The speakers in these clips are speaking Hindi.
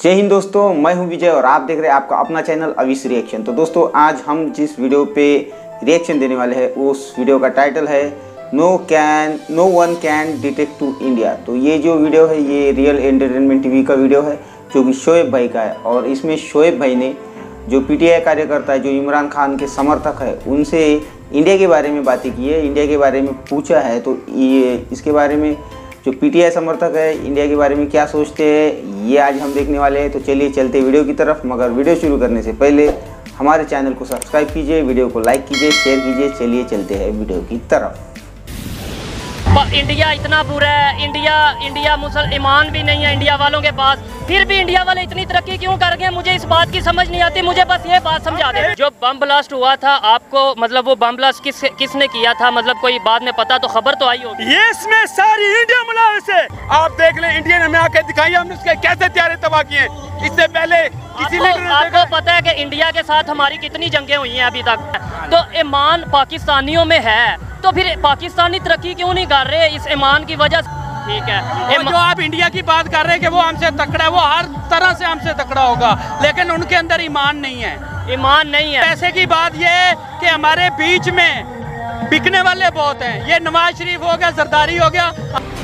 जय हिंद दोस्तों, मैं हूं विजय और आप देख रहे हैं आपका अपना चैनल अविश रिएक्शन। तो दोस्तों आज हम जिस वीडियो पे रिएक्शन देने वाले हैं उस वीडियो का टाइटल है no one can detect to India. तो ये जो वीडियो है ये रियल एंटरटेनमेंट टीवी का वीडियो है जो कि शोएब भाई का है। और इसमें शोएब भाई ने जो पीटीआई कार्यकर्ता है, जो इमरान खान के समर्थक है, उनसे इंडिया के बारे में बातें की है, इंडिया के बारे में पूछा है। तो ये इसके बारे में जो पीटीआई समर्थक है इंडिया के बारे में क्या सोचते हैं ये आज हम देखने वाले हैं। तो चलिए चलते वीडियो की तरफ। मगर वीडियो शुरू करने से पहले हमारे चैनल को सब्सक्राइब कीजिए, वीडियो को लाइक कीजिए, शेयर कीजिए। चलिए चलते हैं वीडियो की तरफ। इंडिया इतना बुरा है, इंडिया मुसलमान भी नहीं है इंडिया वालों के पास, फिर भी इंडिया वाले इतनी तरक्की क्यों कर गए? मुझे इस बात की समझ नहीं आती। मुझे बस ये बात समझा दे। जो बम ब्लास्ट हुआ था आपको मतलब वो बम ब्लास्ट किसने किया था? मतलब कोई बाद में पता तो खबर तो आई होगी। ये इसमें सारी इंडिया मुलाविस है। आप देख लें, इंडियन हमें आके दिखाइए हमने उसके कैसे त्यारे तबाह किए। इससे पहले किसी आपको पता है कि इंडिया के साथ हमारी कितनी जंगें हुई हैं अभी तक। तो ईमान पाकिस्तानियों में है, तो फिर पाकिस्तानी तरक्की क्यों नहीं कर रहे? इस ईमान की वजह से। ठीक है, जो आप इंडिया की बात कर रहे हैं कि वो हमसे तकड़ा है, वो हर तरह से हमसे तकड़ा होगा, लेकिन उनके अंदर ईमान नहीं है। ईमान नहीं है। पैसे की बात ये है कि हमारे बीच में बिकने वाले बहुत हैं। ये नवाज शरीफ हो गया, जरदारी हो गया।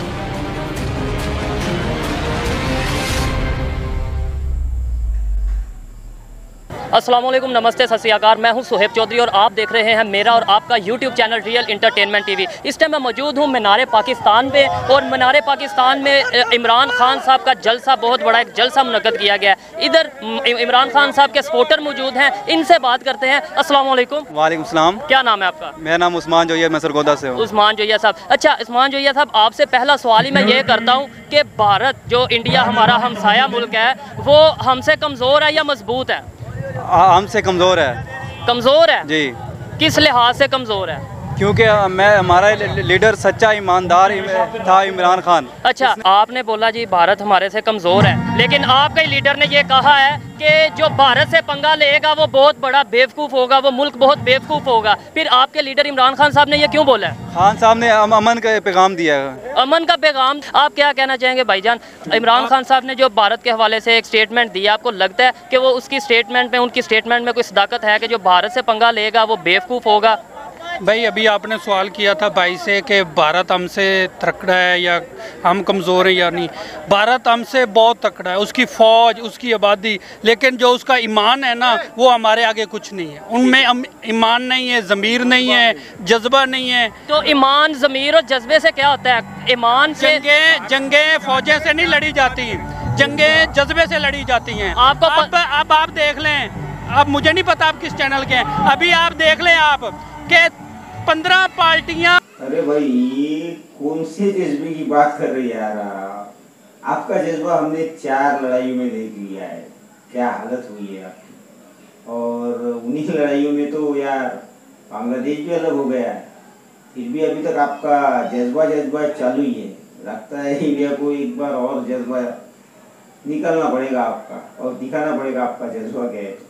अस्सलाम वालेकुम, नमस्ते, सत श्री अकाल। मैं हूं सुहेब चौधरी और आप देख रहे हैं मेरा और आपका YouTube channel real entertainment TV. इस टाइम मैं मौजूद हूं मीनार पाकिस्तान पे और मीनार पाकिस्तान में इमरान खान साहब का जलसा, बहुत बड़ा एक जलसा मुनक्कद किया गया है। इधर इमरान खान साहब के सपोर्टर मौजूद हैं, इनसे बात करते हैं। अस्सलाम वालेकुम। वालेकुम सलाम। क्या नाम है आपका? मेरा नाम उस्मान जोया, मैं सरगोदा से हूँ। उस्मान जोया साहब। अच्छा उस्मान जोया साहब, आपसे पहला सवाल ही मैं ये करता हूँ कि भारत जो इंडिया हमारा हमसाया मुल्क है वो हमसे कमज़ोर है या मजबूत है? हमसे कमज़ोर है। कमज़ोर है जी। किस लिहाज से कमज़ोर है? क्योंकि हमारा लीडर सच्चा ईमानदार था इमरान खान। अच्छा, आपने बोला जी भारत हमारे से कमज़ोर है, लेकिन आपके लीडर ने ये कहा है कि जो भारत से पंगा लेगा वो बहुत बड़ा बेवकूफ़ होगा, वो मुल्क बहुत बेवकूफ़ होगा। फिर आपके लीडर इमरान खान साहब ने ये क्यों बोला है? खान साहब ने अमन का पैगाम दिया है। अमन का पैगाम। आप क्या कहना चाहेंगे भाईजान? इमरान खान साहब ने जो भारत के हवाले से एक स्टेटमेंट दिया, आपको लगता है कि वो उसकी स्टेटमेंट में, उनकी स्टेटमेंट में कोई सदाकत है कि जो भारत से पंगा लेगा वो बेवकूफ़ होगा? भाई अभी आपने सवाल किया था भाई से कि भारत हमसे तकड़ा है या हम कमज़ोर हैं या नहीं। भारत हमसे बहुत तकड़ा है, उसकी फ़ौज, उसकी आबादी, लेकिन जो उसका ईमान है ना वो हमारे आगे कुछ नहीं है। उनमें ईमान नहीं है, ज़मीर नहीं है, जज्बा नहीं है। तो ईमान, ज़मीर और जज्बे से क्या होता है? ईमान से जंगें फ़ौजें से नहीं लड़ी जाती, जंगें जज्बे से लड़ी जाती हैं। आपको अब आप देख लें, अब मुझे नहीं पता आप किस चैनल के हैं, अभी आप देख लें आप के 15 पार्टियां। अरे भाई ये कौन से जज्बे की बात कर रहे हैं यार? आपका जज्बा हमने 4 लड़ाइयों में देख लिया है, क्या हालत हुई है आपकी। और उन्हीं लड़ाइयों में तो यार बांग्लादेश भी अलग हो गया है, फिर भी अभी तक आपका जज्बा चालू ही है। लगता है इंडिया को एक बार और जज्बा निकालना पड़ेगा आपका और दिखाना पड़ेगा आपका जज्बा क्या है।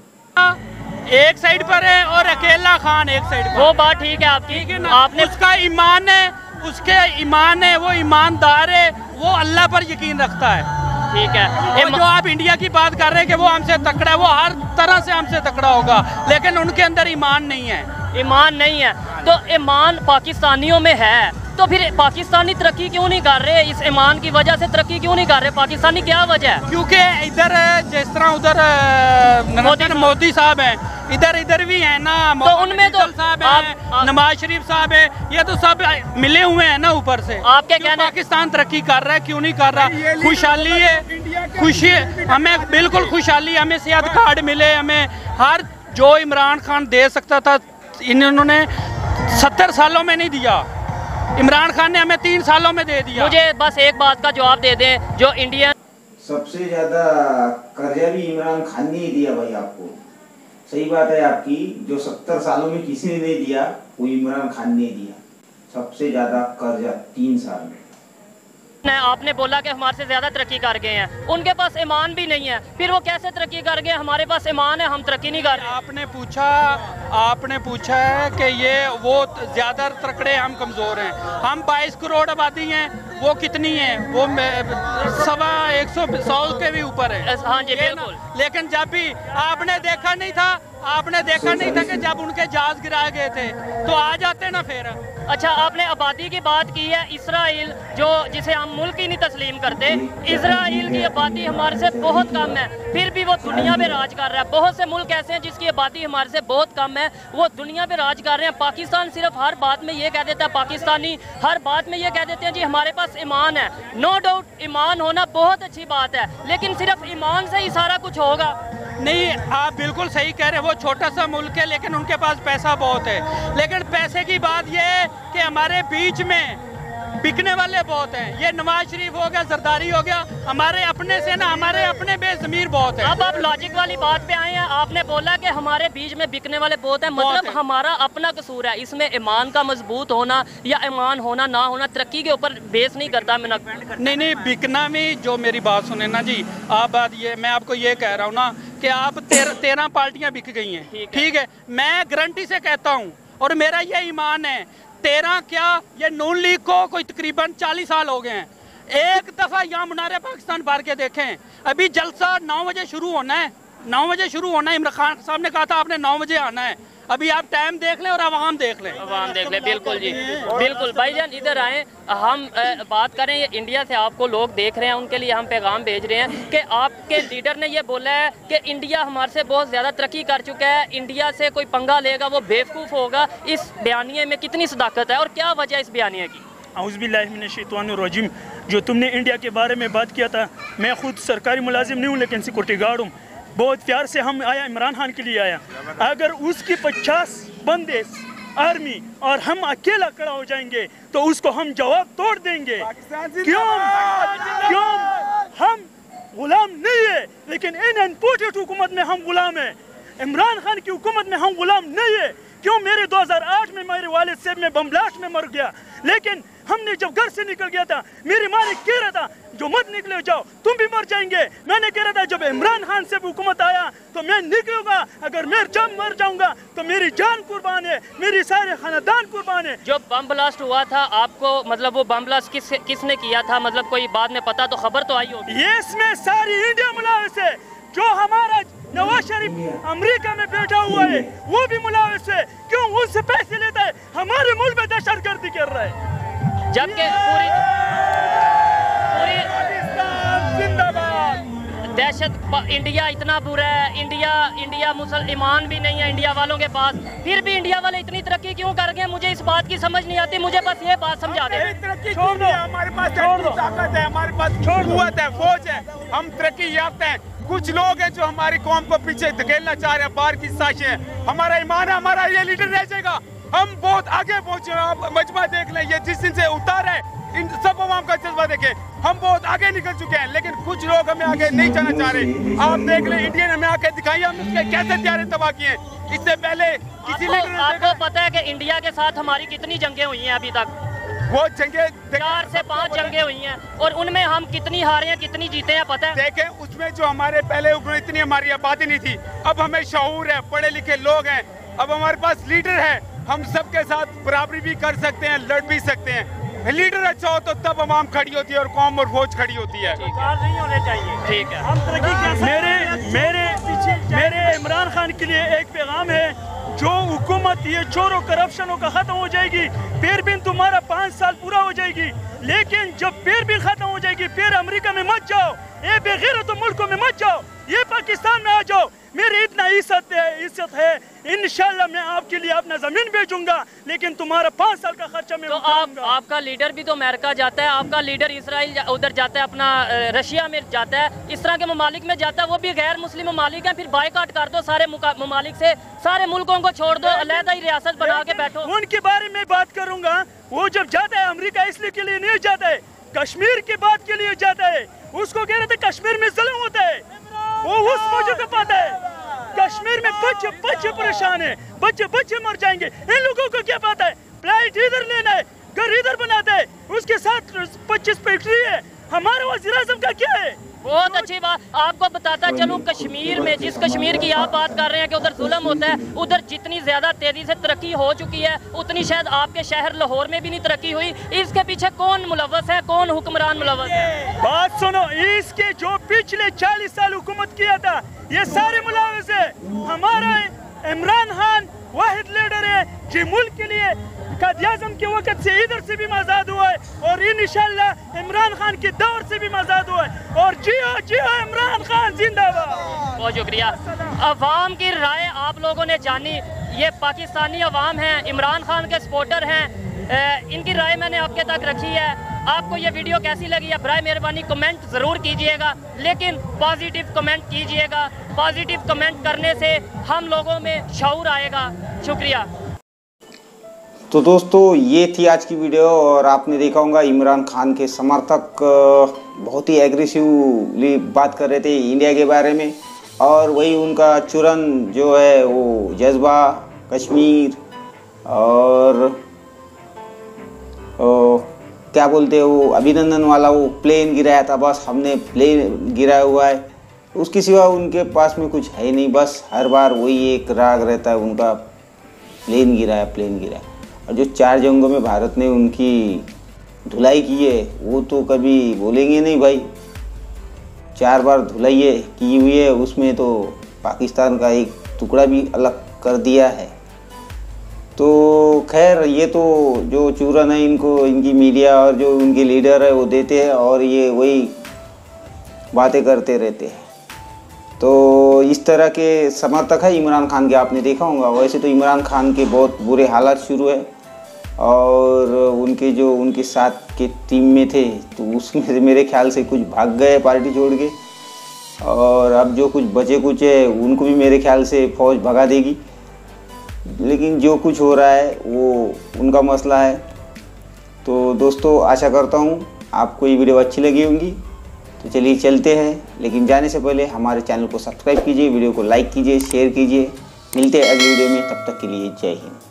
एक साइड पर है और अकेला खान एक साइड पर। वो बात ठीक है आपकी, ठीक है ना? आपने उसका ईमान है, उसके ईमान है, वो ईमानदार है, वो अल्लाह पर यकीन रखता है। ठीक है। और जो आप इंडिया की बात कर रहे हैं कि वो हमसे तकड़ा है, वो हर तरह से हमसे तकड़ा होगा, लेकिन उनके अंदर ईमान नहीं है। ईमान नहीं है, तो ईमान पाकिस्तानियों में है, तो फिर पाकिस्तानी तरक्की क्यों नहीं कर रहे? इस ईमान की वजह से तरक्की क्यों नहीं कर रहे पाकिस्तानी? क्या वजह है? क्योंकि इधर जिस तरह उधर नरेंद्र मोदी साहब हैं, इधर भी हैं ना, तो उनमें तो साहब हैं, नवाज शरीफ साहब है, ये तो सब मिले हुए हैं ना ऊपर से। आपके कहने पाकिस्तान तरक्की कर रहा है, क्यों नहीं कर रहा? खुशहाली है, खुशी, हमें बिल्कुल खुशहाली, हमें सेहत कार्ड मिले, हमें हर जो इमरान खान दे सकता था इन्होंने 70 सालों में नहीं दिया। इमरान खान ने हमें 3 सालों में दे दिया। मुझे बस एक बात का जवाब दे दें, जो इंडियन सबसे ज्यादा कर्जा भी इमरान खान ने ही दिया भाई आपको। सही बात है आपकी, जो 70 सालों में किसी ने नहीं दिया वो इमरान खान ने दिया सबसे ज्यादा कर्जा 3 साल में। आपने बोला कि हमारे से ज़्यादा तरक्की कर गए हैं, उनके पास ईमान भी नहीं है, फिर वो कैसे तरक्की कर गए? हमारे पास ईमान है, हम तरक्की नहीं कर रहे। आपने पूछा है कि ये वो ज़्यादा तकड़े, हम कमज़ोर हैं। हम 22 करोड़ आबादी हैं, वो कितनी है? वो 100 के भी ऊपर है। हाँ जी बिल्कुल। लेकिन जब भी आपने देखा नहीं था कि जब उनके जहाज गिराए गए थे तो आ जाते ना फिर। अच्छा, आपने आबादी की बात की है। इसराइल जिसे हम मुल्क ही नहीं तस्लीम करते, इसराइल की आबादी हमारे से बहुत कम है, फिर भी वो दुनिया में राज कर रहा है। बहुत से मुल्क ऐसे हैं जिसकी आबादी हमारे से बहुत कम है, वो दुनिया में राज कर रहे हैं। पाकिस्तान सिर्फ हर बात में ये कह देता है, पाकिस्तानी हर बात में ये कह देते हैं जी हमारे पास ईमान है। नो डाउट ईमान होना बहुत अच्छी बात है, लेकिन सिर्फ ईमान से ही सारा कुछ होगा? नहीं, आप बिल्कुल सही कह रहे हैं। वो छोटा सा मुल्क है लेकिन उनके पास पैसा बहुत है। लेकिन पैसे की बात यह है कि हमारे बीच में बिकने वाले बहुत हैं। ये नवाज शरीफ हो गया, जरदारी हो गया, हमारे अपने से ना, हमारे अपने बेज़मीर बहुत है। अब आप लॉजिक वाली बात पे आए हैं। आपने बोला कि हमारे बीच में बिकने वाले बहुत हैं, मतलब हमारा अपना कसूर है। इसमें ईमान का मजबूत होना या ईमान होना ना होना तरक्की के ऊपर बेस नहीं करता। नहीं, बिकना में जो मेरी बात सुने ना जी, आप बात ये, मैं आपको ये कह रहा हूँ ना कि आप 13 पार्टियां बिक गई हैं, ठीक है। मैं गारंटी से कहता हूँ और मेरा ये ईमान है, 13 क्या, ये नून लीग को कोई तकरीबन 40 साल हो गए हैं। एक दफ़ा यहाँ मुनारे पाकिस्तान भर के देखें। अभी जलसा 9 बजे शुरू होना है, 9 बजे शुरू होना है। इमरान खान साहब ने कहा था आपने 9 बजे आना है। अभी आप टाइम देख लें और आवाम देख लें। बिल्कुल जी, बिल्कुल। भाईजान इधर आएँ, हम बात करें ये इंडिया से आपको लोग देख रहे हैं, उनके लिए हम पैगाम भेज रहे हैं कि आपके लीडर ने ये बोला है कि इंडिया हमारे से बहुत ज़्यादा तरक्की कर चुका है, इंडिया से कोई पंगा लेगा वो बेवकूफ़ होगा। इस बयानिए में कितनी सदाकत है और क्या वजह इस बयानिए की? औज़ुबिल्लाहिमिनश्शैतानिर्रजीम। जो तुमने इंडिया के बारे में बात किया था, मैं खुद सरकारी मुलाजिम नहीं हूँ लेकिन सिक्योरिटी गार्ड हूँ। बहुत प्यार से हम आया, इमरान खान के लिए आया। अगर उसकी 50 बंदे आर्मी और हम अकेला खड़ा हो जाएंगे तो उसको हम जवाब तोड़ देंगे। क्यों हम गुलाम नहीं है, लेकिन इन इम्पोर्टेड हुकूमत में हम गुलाम है। इमरान खान की हुकूमत में हम गुलाम नहीं है। क्यों? मेरे 2008 में मेरे वालिद साहब में बम ब्लास्ट में मर गया, लेकिन हमने जब घर से निकल गया था, मेरी माँ ने कह रहा था जो मत निकले जाओ, तुम भी मर जाएंगे। मैंने कह रहा था जब इमरान खान से हुकूमत आया तो मैं निकलूंगा, अगर मैं जब मर जाऊंगा तो मेरी जान कुर्बान है, मेरी सारे खानदान कुर्बान है। जो बम ब्लास्ट हुआ था आपको, मतलब वो बम ब्लास्ट किसने किया था? मतलब कोई बाद में पता तो खबर तो आई होगी। ये इसमें सारी इंडिया मुलाविस है। जो हमारा नवाज शरीफ अमेरिका में बैठा हुआ है वो भी मुलाविस है। क्यों? उनसे पैसे लेता है, हमारे मुल्क में दहशतगर्दी कर रहा है। जबकि पूरी दहशत, इंडिया इतना बुरा है, इंडिया मुसलमान भी नहीं है इंडिया वालों के पास, फिर भी इंडिया वाले इतनी तरक्की क्यों कर गए? मुझे इस बात की समझ नहीं आती। मुझे बस ये बात समझा दे। छोड़ दो, हमारे पास ताकत है, हमारे पास कुव्वत है, फौज है, हम तरक्की याफ्ता हैं। कुछ लोग हैं जो हमारी कौम को पीछे धकेलना चाह रहे हैं, बाहर की साजिशें। हमारा ईमान है, हमारा ये लीडर रह जाएगा। हम बहुत आगे पहुंचे हैं। आप मजमा देख लें, ये जिस दिन से उतार है, इन सब अवाम का जज्बा देखें, हम बहुत आगे निकल चुके हैं, लेकिन कुछ लोग हमें आगे नहीं जाना चाह रहे। आप देख लें, इंडिया ने हमें आके दिखाई, हम उसके कैसे तैयारी तबाह किए। इससे पहले किसी लीडर ने आपको पता है कि इंडिया के साथ हमारी कितनी जंगें हुई हैं अभी तक? वो जंगे 4 से 5 जंगें हुई हैं और उनमें हम कितनी हारे हैं, कितनी जीते हैं, पता है? देखें, उसमें जो हमारे पहले इतनी हमारी आबादी नहीं थी, अब हमें शऊर है, पढ़े लिखे लोग हैं, अब हमारे पास लीडर है, हम सबके साथ बराबरी भी कर सकते हैं, लड़ भी सकते हैं। लीडर अच्छा हो तो तब अवाम खड़ी होती है और कौम और फौज खड़ी होती है। नहीं होने चाहिए। ठीक है। हम तरक्की मेरे इमरान खान के लिए एक पैगाम है, जो हुकूमत ये चोरों करप्शनों का खत्म हो जाएगी, फिर भी तुम्हारा 5 साल पूरा हो जाएगी, लेकिन जब फिर भी खत्म हो जाएगी, फिर अमेरिका में मत जाओ, ये बेगैरत मुल्कों में मत जाओ, ये पाकिस्तान में आ जाओ। मेरी इतना इज्जत है, इंशाल्लाह मैं आपके लिए अपना जमीन बेचूंगा, लेकिन तुम्हारा 5 साल का खर्चा मैं तो आपका लीडर भी तो अमेरिका जाता है, आपका लीडर इसराइल उधर जाता है, अपना रशिया में जाता है, इस तरह के ममालिक में जाता है, वो भी गैर मुस्लिम ममालिक हैं। फिर बायकॉट कर दो सारे ममालिक से, सारे मुल्कों को छोड़ दो, अलहदा ही रियासत बना के बैठो। उनके बारे में बात करूंगा। वो जब जाता है अमेरिका इसलिए के लिए नहीं जाता है, कश्मीर की बात के लिए जाता है। उसको कह रहे थे कश्मीर में जुल्म होता है, वो उस मौजूद को पता है। कश्मीर में बच्चे परेशान है, बच्चे मर जाएंगे। इन लोगों को क्या पता है? फ्लाइट इधर लेना है, घर इधर बनाता है, उसके 25 फैक्ट्री है, हमारे वज़ीर आज़म का क्या है? बहुत अच्छी बात। आपको बताता चलूं, कश्मीर में, जिस कश्मीर की आप बात कर रहे हैं कि उधर जुल्म होता है, उधर जितनी ज़्यादा तेज़ी से तरक्की हो चुकी है उतनी शायद आपके शहर लाहौर में भी नहीं तरक्की हुई। इसके पीछे कौन मुलव्वस है, कौन हुक्मरान मुलव्वस है? बात सुनो, इसके जो पिछले 40 साल हुकूमत किया था ये सारे मुलव्वस है। हमारा इमरान खान वाहिद लीडर है जो मुल्क के लिए कायद-ए-आज़म के वक्त से इधर से भी आज़ाद हुआ है और इंशाअल्लाह इमरान खान के दौर से भी आज़ाद हुआ है। और जी हाँ इमरान खान जिंदाबाद। बहुत शुक्रिया। अवाम की राय आप लोगों ने जानी, ये पाकिस्तानी अवाम हैं, इमरान खान के सपोर्टर हैं, इनकी राय मैंने आपके तक रखी है। आपको ये वीडियो कैसी लगी है बराए मेहरबानी कमेंट ज़रूर कीजिएगा, लेकिन पॉजिटिव कमेंट कीजिएगा। पॉजिटिव कमेंट करने से हम लोगों में शऊर आएगा। शुक्रिया। तो दोस्तों ये थी आज की वीडियो और आपने देखा होगा इमरान खान के समर्थक बहुत ही एग्रेसिवली बात कर रहे थे इंडिया के बारे में, और वही उनका चुरन जो है वो जज्बा कश्मीर और क्या बोलते हैं वो अभिनंदन वाला वो प्लेन गिराया था, बस हमने प्लेन गिराया हुआ है, उसके सिवा उनके पास में कुछ है नहीं। बस हर बार वही एक राग रहता है उनका, प्लेन गिराया प्लेन गिराया। और जो 4 जंगों में भारत ने उनकी धुलाई की है वो तो कभी बोलेंगे नहीं भाई। 4 बार धुलाई की हुई है, उसमें तो पाकिस्तान का एक टुकड़ा भी अलग कर दिया है। तो खैर ये तो जो चूरन है इनको इनकी मीडिया और जो उनके लीडर है वो देते हैं और ये वही बातें करते रहते हैं। तो इस तरह के समर्थक है इमरान खान के, आपने देखा होगा। वैसे तो इमरान खान के बहुत बुरे हालात शुरू है और उनके जो उनके साथ के टीम में थे तो उसमें से मेरे ख्याल से कुछ भाग गए पार्टी छोड़ के, और अब जो कुछ बचे कुछ है उनको भी मेरे ख्याल से फौज भगा देगी। लेकिन जो कुछ हो रहा है वो उनका मसला है। तो दोस्तों आशा करता हूँ आपको ये वीडियो अच्छी लगी होगी। तो चलिए चलते हैं, लेकिन जाने से पहले हमारे चैनल को सब्सक्राइब कीजिए, वीडियो को लाइक कीजिए, शेयर कीजिए। मिलते हैं अगली वीडियो में, तब तक के लिए जय हिंद।